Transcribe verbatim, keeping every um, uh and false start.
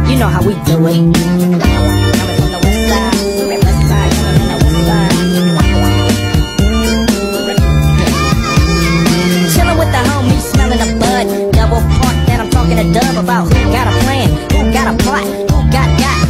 You know how we do it. Coming from the west side, west side, coming from the west side. Chillin' with the homies, smelling the bud. Double park that I'm talking to Dub about who got a plan, who got a plot, who got got.